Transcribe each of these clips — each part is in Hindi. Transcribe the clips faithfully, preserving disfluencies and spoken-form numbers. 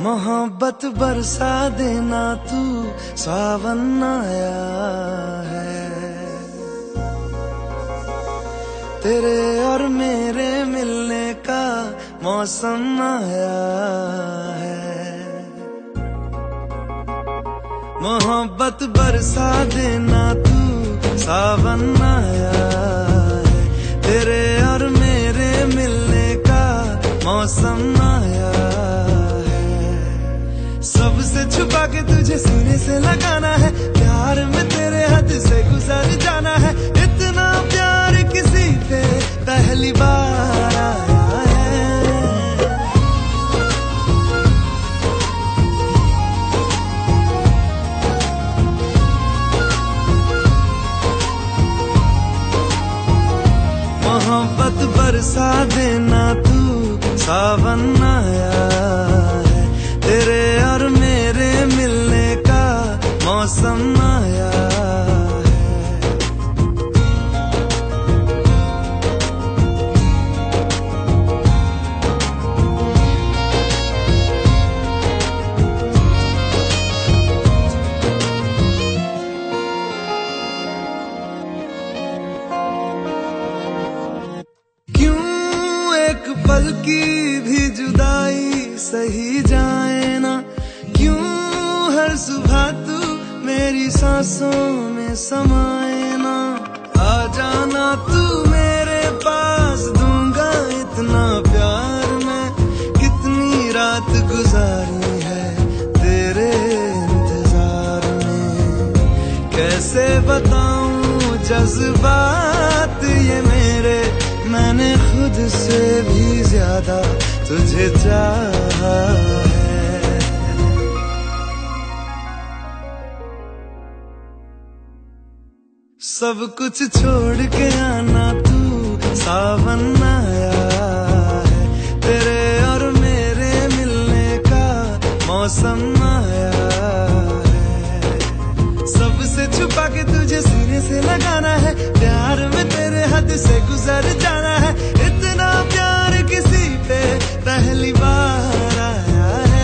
मोहब्बत बरसा देना तू, सावन आया है। तेरे और मेरे मिलने का मौसम आया है। मोहब्बत बरसा देना तू, सावन आया है। तेरे और मेरे मिलने का मौसम आया है। सबसे छुपा के तुझे सीने से लगाना है, प्यार में तेरे हद से गुजर जाना है। इतना प्यार किसी पे पहली बार आया है। मोहब्बत बरसा देना तू, सावन आया है। तेरे और मेरे मिलने का मौसम आया है। क्यों एक पल की भी जुदाई सही जाए ना, क्यों हर सुबह तू मेरी सांसों में समाए ना। आ जाना तू मेरे पास, दूंगा इतना प्यार मैं। कितनी रात गुजारी है तेरे इंतजार में, कैसे बताऊं जज्बात ये मेरे। मैंने खुद से भी ज्यादा तुझे चाहा है। सब कुछ छोड़ के आना तू, सावन आया है। तेरे और मेरे मिलने का मौसम आया है। सबसे छुपा के तुझे सीने से लगाना है, प्यार में तेरे हद से गुजर जाना है। इतना प्यार किसी पे पहली बार आया है।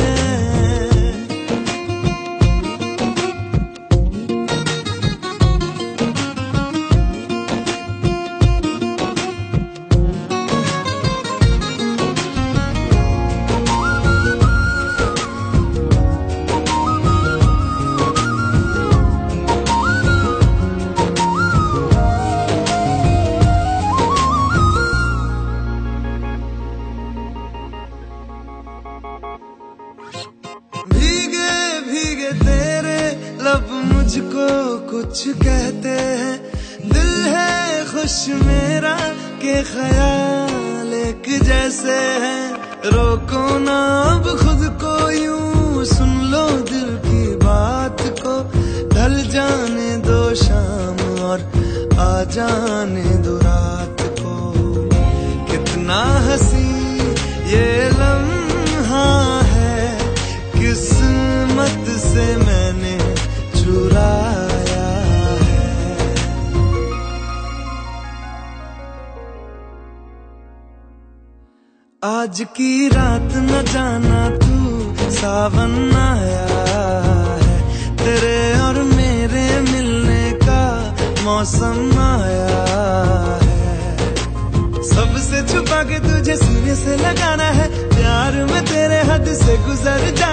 भीगे भीगे तेरे लब मुझको कुछ कहते हैं। दिल है खुश मेरा के ख्याल एक जैसे है। रोको ना अब खुद को यूं, सुन लो दिल की बात को। ढल जाने दो शाम और आ जाने दो रात को। कितना हंसी ये लम्हा है, किस्मत से मैंने चुराया है। आज की रात न जाना तू, सावन आया है। तेरे और मेरे मिलने का मौसम आया है। सबसे छुपा के तुझे सीने से लगाना है, प्यार में तेरे हद से गुजर जा